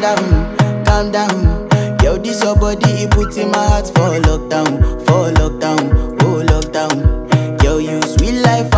calm down. Yo, this your body, it puts in my heart for lockdown, oh lockdown.